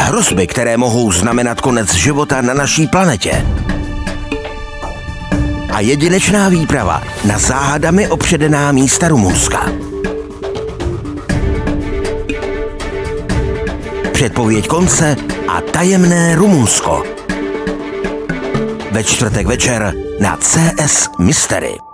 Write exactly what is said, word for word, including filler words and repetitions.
Hrozby, které mohou znamenat konec života na naší planetě. A jedinečná výprava na záhadami opředená místa Rumunska. Předpověď konce a tajemné Rumunsko. Ve čtvrtek večer na C S Mystery.